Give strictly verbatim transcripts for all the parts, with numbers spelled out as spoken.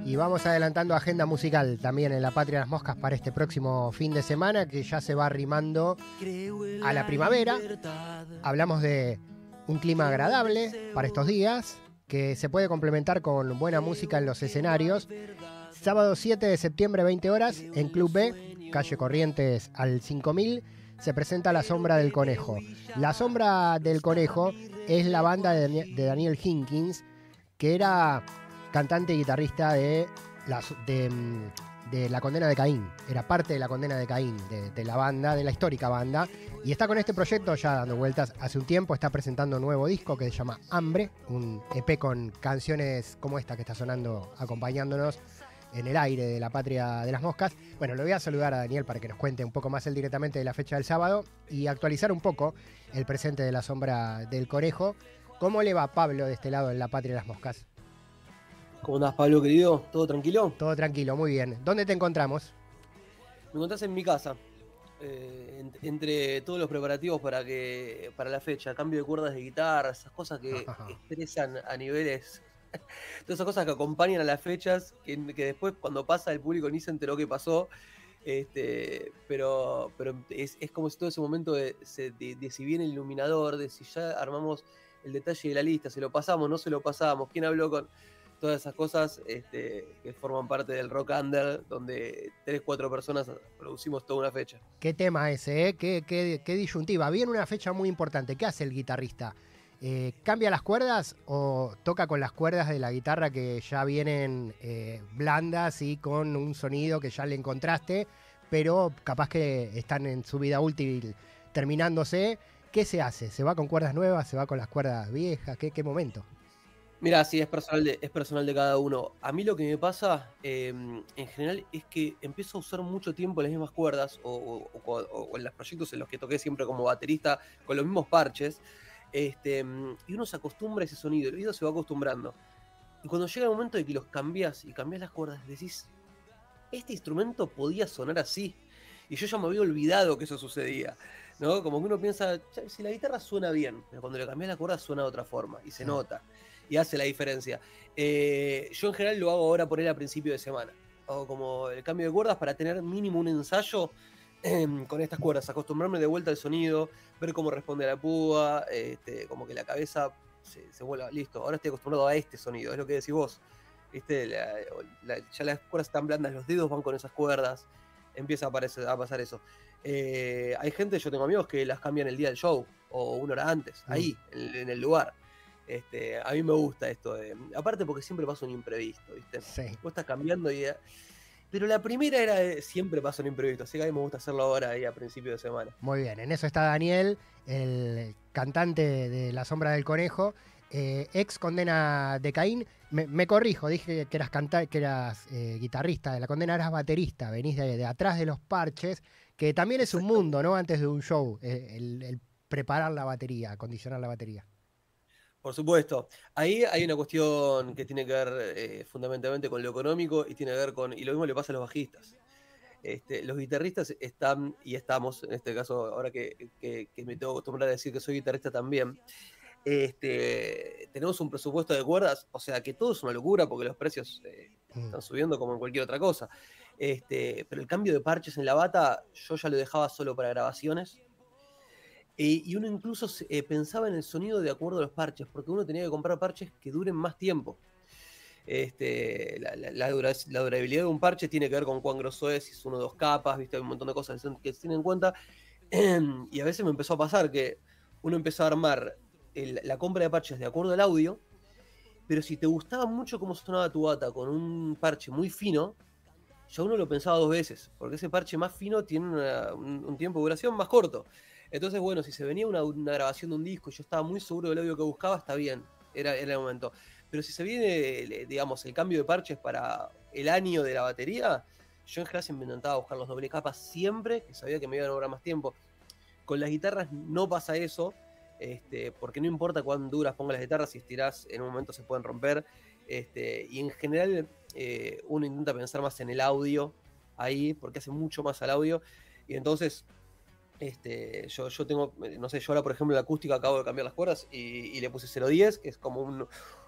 Y vamos adelantando agenda musical también en La Patria de las Moscas para este próximo fin de semana, que ya se va arrimando a la primavera. Hablamos de un clima agradable para estos días, que se puede complementar con buena música en los escenarios. Sábado siete de septiembre, veinte horas, en Club B, calle Corrientes al cinco mil, se presenta La Sombra del Conejo. La Sombra del Conejo es la banda de Daniel Hinkins, que era cantante y guitarrista de la, de, de la Condena de Caín. Era parte de la Condena de Caín, de, de la banda, de la histórica banda. Y está con este proyecto ya dando vueltas hace un tiempo. Está presentando un nuevo disco que se llama Hambre, un E P con canciones como esta que está sonando, acompañándonos en el aire de La Patria de las Moscas. Bueno, le voy a saludar a Daniel para que nos cuente un poco más él directamente de la fecha del sábado y actualizar un poco el presente de La Sombra del Conejo. ¿Cómo le va, Pablo, de este lado en La Patria de las Moscas? ¿Cómo andás, Pablo, querido? ¿Todo tranquilo? Todo tranquilo, muy bien. ¿Dónde te encontramos? Me encontrás en mi casa, eh, en, entre todos los preparativos para que para la fecha, cambio de cuerdas de guitarra, esas cosas que estresan a niveles, todas esas cosas que acompañan a las fechas, que, que después cuando pasa el público ni se enteró qué pasó, este, pero, pero es, es como si todo ese momento de, de, de si viene el iluminador, de si ya armamos el detalle de la lista, se lo pasamos, no se lo pasamos, quién habló con... Todas esas cosas este, que forman parte del rock under, donde tres, cuatro personas producimos toda una fecha. Qué tema ese, ¿eh? Qué, qué, qué disyuntiva. Viene una fecha muy importante. ¿Qué hace el guitarrista? Eh, ¿Cambia las cuerdas o toca con las cuerdas de la guitarra que ya vienen eh, blandas y con un sonido que ya le encontraste, pero capaz que están en su vida útil terminándose? ¿Qué se hace? ¿Se va con cuerdas nuevas? ¿Se va con las cuerdas viejas? ¿Qué, qué momento? Mira, sí, es personal, de, es personal de cada uno. A mí lo que me pasa, eh, en general, es que empiezo a usar mucho tiempo las mismas cuerdas, o, o, o, o en los proyectos en los que toqué siempre como baterista, con los mismos parches, este, y uno se acostumbra a ese sonido, el oído se va acostumbrando. Y cuando llega el momento de que los cambias y cambias las cuerdas, decís, este instrumento podía sonar así. Y yo ya me había olvidado que eso sucedía, ¿no? Como que uno piensa, si la guitarra suena bien, pero cuando le cambias la cuerda suena de otra forma, y se Sí. nota. Y hace la diferencia. Eh, yo en general lo hago ahora por él a principio de semana. Hago como el cambio de cuerdas para tener mínimo un ensayo eh, con estas cuerdas, acostumbrarme de vuelta al sonido, ver cómo responde a la púa, este, como que la cabeza se, se vuelva, listo, ahora estoy acostumbrado a este sonido, es lo que decís vos. ¿Viste? La, la, ya las cuerdas están blandas, los dedos van con esas cuerdas, empieza a, aparecer, a pasar eso. Eh, hay gente, yo tengo amigos que las cambian el día del show, o una hora antes, mm. ahí, en, en el lugar. Este, a mí me gusta esto de, aparte porque siempre pasa un imprevisto, ¿viste? Sí. Vos estás cambiando y... Pero la primera era de, siempre pasa un imprevisto, así que a mí me gusta hacerlo ahora ahí a principio de semana. Muy bien, en eso está Daniel, el cantante de La Sombra del Conejo, eh, ex Condena de Caín. Me, me corrijo, dije que eras, canta que eras eh, guitarrista de La Condena, eras baterista, venís de, de atrás de los parches, que también es un mundo, ¿no? Antes de un show, eh, el, el preparar la batería, acondicionar la batería. Por supuesto. Ahí hay una cuestión que tiene que ver eh, fundamentalmente con lo económico y tiene que ver con, y lo mismo le pasa a los bajistas. Este, los guitarristas están, y estamos, en este caso, ahora que, que, que me tengo que acostumbrar a decir que soy guitarrista también, este, tenemos un presupuesto de cuerdas, o sea que todo es una locura porque los precios eh, mm. están subiendo como en cualquier otra cosa. Este, pero el cambio de parches en la bata, yo ya lo dejaba solo para grabaciones. Eh, y uno incluso eh, pensaba en el sonido de acuerdo a los parches, porque uno tenía que comprar parches que duren más tiempo. Este, la, la, la, dura, la durabilidad de un parche tiene que ver con cuán grosso es, si es uno o dos capas, ¿viste? Hay un montón de cosas que se tienen en cuenta. Y a veces me empezó a pasar que uno empezó a armar el, la compra de parches de acuerdo al audio, pero si te gustaba mucho cómo sonaba tu bata con un parche muy fino, ya uno lo pensaba dos veces, porque ese parche más fino tiene una, un, un tiempo de duración más corto. Entonces, bueno, si se venía una, una grabación de un disco y yo estaba muy seguro del audio que buscaba, está bien, era, era el momento. Pero si se viene, digamos, el cambio de parches para el año de la batería, yo en general siempre intentaba buscar los doble capas siempre, que sabía que me iban a durar más tiempo. Con las guitarras no pasa eso, este, porque no importa cuán duras pongas las guitarras, si estirás en un momento se pueden romper. Este, y en general eh, uno intenta pensar más en el audio ahí, porque hace mucho más al audio. Y entonces... Este, yo, yo tengo, no sé, yo ahora por ejemplo en la acústica acabo de cambiar las cuerdas y, y le puse cero diez, que es como un,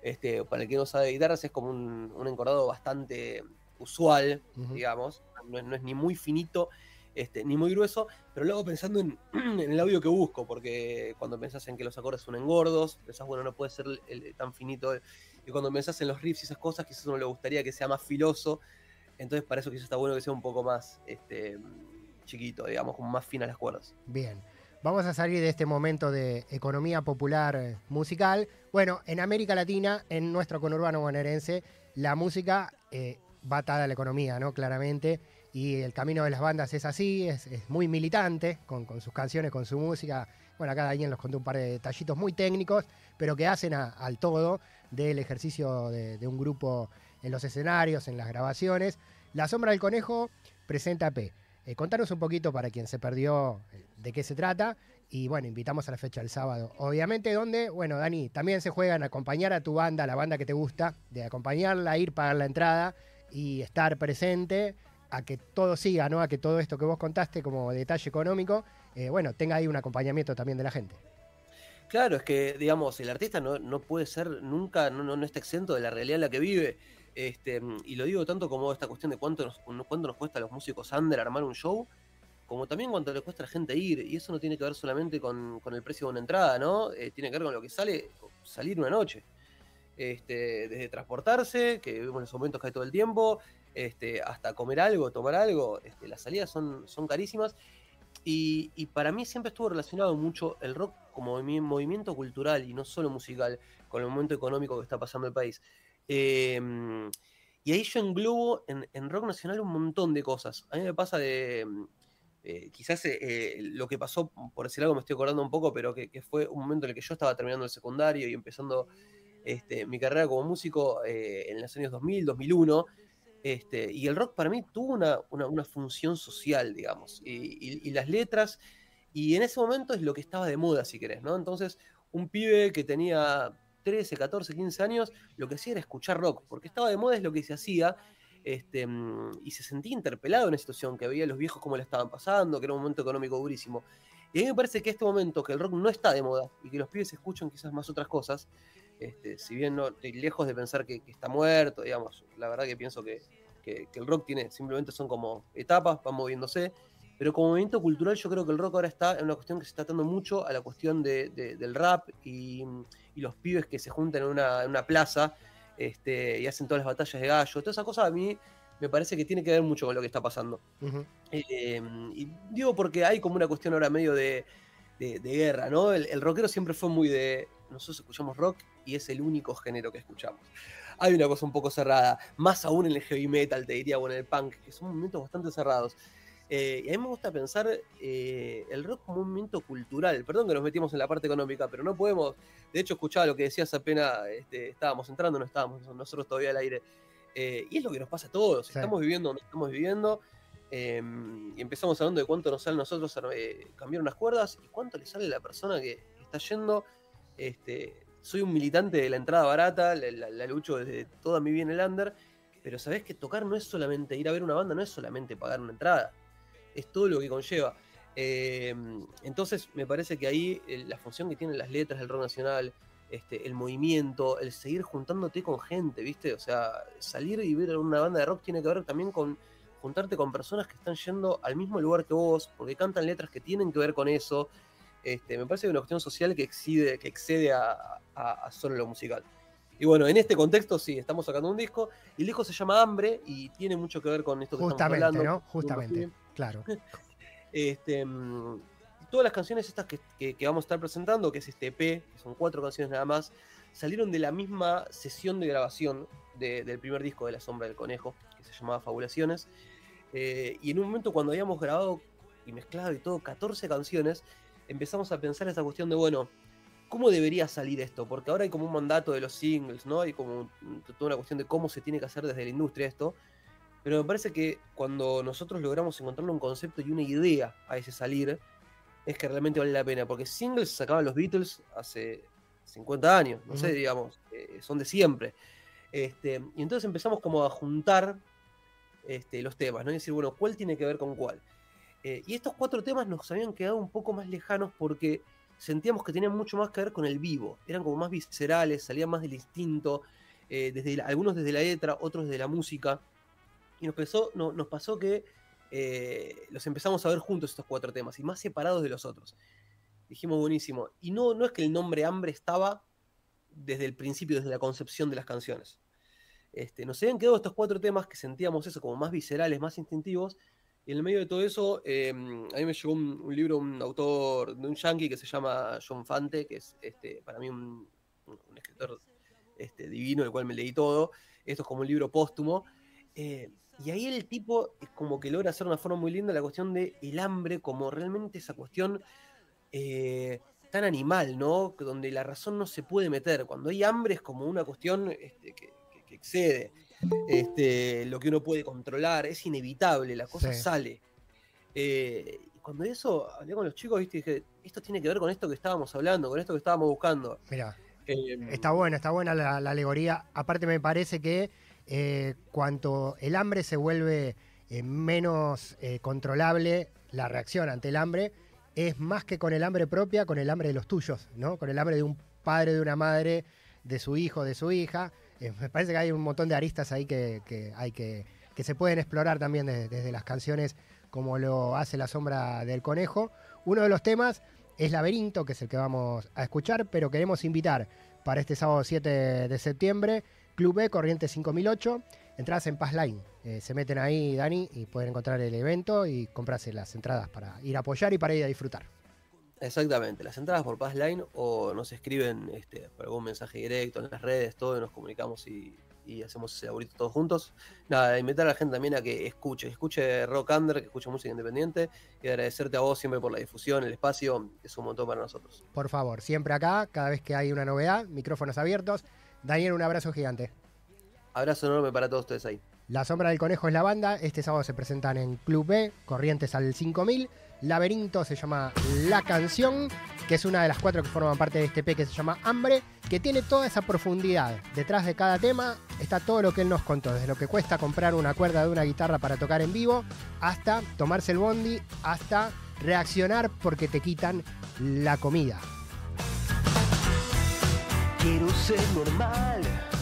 Este, para el que no sabe guitarras, es como un, un encordado bastante usual, Ujú. digamos. No, es- no es ni muy finito, este, ni muy grueso, pero luego pensando en, en el audio que busco, porque cuando pensás en que los acordes son engordos, pensás, bueno, no puede ser el- el- tan finito. Y cuando pensás en los riffs y esas cosas, quizás uno le gustaría que sea más filoso. Entonces, para eso quizás está bueno que sea un poco más este, chiquito, digamos, como más finas las cuerdas. Bien. Vamos a salir de este momento de economía popular eh, musical. Bueno, en América Latina, en nuestro conurbano bonaerense, la música eh, va atada a la economía, ¿no? Claramente. Y el camino de las bandas es así, es, es muy militante, con, con sus canciones, con su música. Bueno, acá Daniel nos contó un par de detallitos muy técnicos, pero que hacen a- al todo del ejercicio de, de un grupo en los escenarios, en las grabaciones. La Sombra del Conejo presenta P. Eh, contanos un poquito para quien se perdió eh, de qué se trata. Y bueno, invitamos a la fecha del sábado. Obviamente, donde, bueno, Dani, también se juega en acompañar a tu banda, la banda que te gusta, de acompañarla, ir, pagar la entrada y estar presente a que todo siga, ¿no? A que todo esto que vos contaste como detalle económico, eh, bueno, tenga ahí un acompañamiento también de la gente. Claro, es que, digamos, el artista no, no puede ser nunca, no, no, no está exento de la realidad en la que vive. Este, y lo digo tanto como esta cuestión de cuánto nos, cuánto nos cuesta a los músicos under armar un show, como también cuánto le cuesta a la gente ir. Y eso no tiene que ver solamente con, con el precio de una entrada, ¿no? Eh, tiene que ver con lo que sale salir una noche. Este, desde transportarse, que vemos en esos momentos que hay todo el tiempo, este, hasta comer algo, tomar algo, este, las salidas son, son carísimas. Y, y para mí siempre estuvo relacionado mucho el rock como movi- movimiento cultural y no solo musical, con el momento económico que está pasando el país. Eh, y ahí yo englobo en, en rock nacional un montón de cosas. A mí me pasa de, eh, quizás eh, eh, lo que pasó, por decir algo me estoy acordando un poco, pero que, que fue un momento en el que yo estaba terminando el secundario y empezando este, mi carrera como músico eh, en los años dos mil, dos mil uno. Este, y el rock para mí tuvo una, una, una función social, digamos, y, y, y, las letras, y en ese momento es lo que estaba de moda, si querés, ¿no? Entonces, un pibe que tenía trece, catorce, quince años, lo que hacía era escuchar rock, porque estaba de moda, es lo que se hacía, este, y se sentía interpelado en la situación, que veía a los viejos cómo le estaban pasando, que era un momento económico durísimo. Y a mí me parece que este momento, que el rock no está de moda, y que los pibes escuchan quizás más otras cosas, este, si bien no estoy lejos de pensar que, que está muerto, digamos, la verdad que pienso que, que, que el rock tiene, simplemente son como etapas, van moviéndose, pero como movimiento cultural yo creo que el rock ahora está en una cuestión que se está atando mucho a la cuestión de, de, del rap y, y, los pibes que se juntan en una, en una plaza este, y hacen todas las batallas de gallo, toda esa cosa a mí me parece que tiene que ver mucho con lo que está pasando. Uh-huh. Eh, y digo porque hay como una cuestión ahora medio de, de, de guerra, ¿no? El, el rockero siempre fue muy de, nosotros escuchamos rock y es el único género que escuchamos. Hay una cosa un poco cerrada, más aún en el heavy metal, te diría, o en el punk, que son momentos bastante cerrados. Eh, y a mí me gusta pensar eh, el rock como un movimiento cultural. Perdón que nos metimos en la parte económica, pero no podemos. De hecho, escuchaba lo que decías apenas este, estábamos entrando, no estábamos nosotros todavía al aire. Eh, y es lo que nos pasa a todos. Sí. Estamos viviendo donde estamos viviendo. Eh, y empezamos hablando de cuánto nos sale a nosotros eh, cambiar unas cuerdas y cuánto le sale a la persona que está yendo. Este, soy un militante de la entrada barata, la, la, la lucho desde toda mi vida en el under, pero sabés que tocar no es solamente ir a ver una banda, no es solamente pagar una entrada, es todo lo que conlleva. Eh, entonces me parece que ahí eh, la función que tienen las letras del rock nacional, este, el movimiento, el seguir juntándote con gente, ¿viste? O sea, salir y ver una banda de rock tiene que ver también con juntarte con personas que están yendo al mismo lugar que vos, porque cantan letras que tienen que ver con eso. Este, me parece que es una cuestión social que excede, que excede a, a, a solo lo musical. Y bueno, en este contexto sí, estamos sacando un disco, y el disco se llama Hambre, y tiene mucho que ver con esto que Justamente, estamos hablando. ¿no? Justamente, claro. Este, todas las canciones estas que, que, que vamos a estar presentando, que es este E P, que son cuatro canciones nada más, salieron de la misma sesión de grabación de, del primer disco de La Sombra del Conejo, que se llamaba Fabulaciones. Eh, y en un momento cuando habíamos grabado y mezclado y todo catorce canciones, empezamos a pensar esta cuestión de, bueno, ¿cómo debería salir esto? Porque ahora hay como un mandato de los singles, ¿no? Hay como toda una cuestión de cómo se tiene que hacer desde la industria esto. Pero me parece que cuando nosotros logramos encontrarle un concepto y una idea a ese salir, es que realmente vale la pena. Porque singles sacaban los Beatles hace cincuenta años, no uh-huh. sé, digamos, eh, son de siempre. Este, y entonces empezamos como a juntar este, los temas, ¿no? Y decir, bueno, ¿cuál tiene que ver con cuál? Eh, y estos cuatro temas nos habían quedado un poco más lejanos porque sentíamos que tenían mucho más que ver con el vivo, eran como más viscerales, salían más del instinto, eh, desde la, algunos desde la letra, otros desde la música, y nos, pasó, no, nos pasó que eh, los empezamos a ver juntos estos cuatro temas, y más separados de los otros. Dijimos, buenísimo, y no, no es que el nombre Hambre estaba desde el principio, desde la concepción de las canciones. Este, nos habían quedado estos cuatro temas que sentíamos eso, como más viscerales, más instintivos, y en el medio de todo eso, eh, a mí me llegó un, un libro, un autor de un yankee que se llama John Fante, que es este, para mí un, un escritor este, divino, el cual me leí todo. Esto es como un libro póstumo. Eh, y ahí el tipo es como que logra hacer de una forma muy linda la cuestión del hambre, como realmente esa cuestión eh, tan animal, ¿no? Donde la razón no se puede meter. Cuando hay hambre es como una cuestión este, que, que, que excede. Este, lo que uno puede controlar, es inevitable, la cosa sí. sale. Eh, y cuando eso, hablé con los chicos, ¿viste? Dije, esto tiene que ver con esto que estábamos hablando, con esto que estábamos buscando. Mirá, eh, está buena, está buena la, la alegoría. Aparte me parece que eh, cuanto el hambre se vuelve eh, menos eh, controlable, la reacción ante el hambre es más que con el hambre propia, con el hambre de los tuyos, ¿no? Con el hambre de un padre, de una madre, de su hijo, de su hija. Eh, me parece que hay un montón de aristas ahí que, que, hay que, que se pueden explorar también desde, desde las canciones, como lo hace La Sombra del Conejo. Uno de los temas es Laberinto, que es el que vamos a escuchar, pero queremos invitar para este sábado siete de septiembre, Club B, Corrientes cinco mil ocho, entradas en Passline. Eh, se meten ahí, Dani, y pueden encontrar el evento y comprarse las entradas para ir a apoyar y para ir a disfrutar. Exactamente, las entradas por Passline o nos escriben este, por algún mensaje directo en las redes, todo, y nos comunicamos y, y hacemos ese laburito todos juntos. Nada, invitar a la gente también a que escuche, escuche rock under, que escuche música independiente, y agradecerte a vos siempre por la difusión, el espacio, es un montón para nosotros. Por favor, siempre acá, cada vez que hay una novedad, micrófonos abiertos. Daniel, un abrazo gigante. Abrazo enorme para todos ustedes ahí. La Sombra del Conejo es la banda, este sábado se presentan en Club B, Corrientes al cinco mil. Laberinto se llama La Canción, que es una de las cuatro que forman parte de este E P que se llama Hambre, que tiene toda esa profundidad. Detrás de cada tema está todo lo que él nos contó, desde lo que cuesta comprar una cuerda de una guitarra para tocar en vivo, hasta tomarse el bondi, hasta reaccionar porque te quitan la comida. Quiero ser normal.